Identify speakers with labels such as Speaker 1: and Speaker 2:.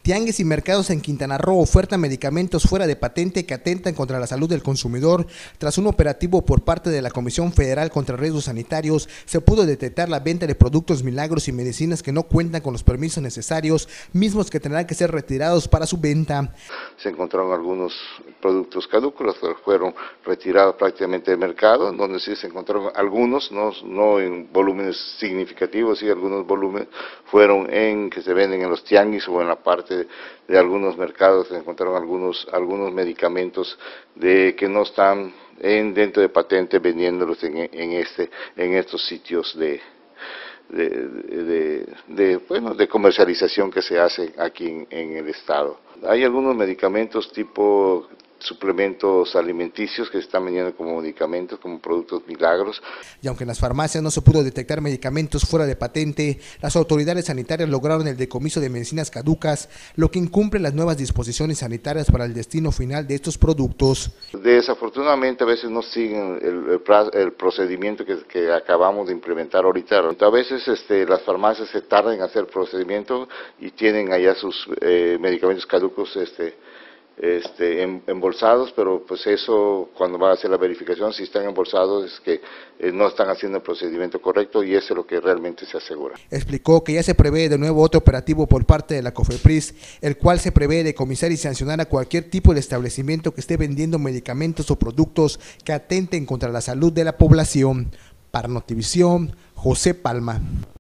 Speaker 1: Tianguis y mercados en Quintana Roo ofertan medicamentos fuera de patente que atentan contra la salud del consumidor. Tras un operativo por parte de la Comisión Federal contra Riesgos Sanitarios, se pudo detectar la venta de productos milagros y medicinas que no cuentan con los permisos necesarios, mismos que tendrán que ser retirados para su venta.
Speaker 2: Se encontraron algunos productos caducos, los que fueron retirados prácticamente del mercado, donde sí se encontraron algunos, no en volúmenes significativos, sí algunos volúmenes fueron que se venden en los tianguis o en la parte de algunos mercados. Se encontraron algunos medicamentos que no están dentro de patente vendiéndolos en estos sitios de comercialización que se hace aquí en el estado. Hay algunos medicamentos tipo suplementos alimenticios que se están vendiendo como medicamentos, como productos milagros.
Speaker 1: Y aunque en las farmacias no se pudo detectar medicamentos fuera de patente, las autoridades sanitarias lograron el decomiso de medicinas caducas, lo que incumple las nuevas disposiciones sanitarias para el destino final de estos productos.
Speaker 2: Desafortunadamente a veces no siguen el procedimiento que acabamos de implementar ahorita. A veces las farmacias se tardan en hacer el procedimiento y tienen allá sus medicamentos caducos embolsados, pero pues eso cuando va a hacer la verificación, si están embolsados es que no están haciendo el procedimiento correcto y eso es lo que realmente se asegura.
Speaker 1: Explicó que ya se prevé de nuevo otro operativo por parte de la COFEPRIS, el cual se prevé decomisar y sancionar a cualquier tipo de establecimiento que esté vendiendo medicamentos o productos que atenten contra la salud de la población. Para Notivisión, José Palma.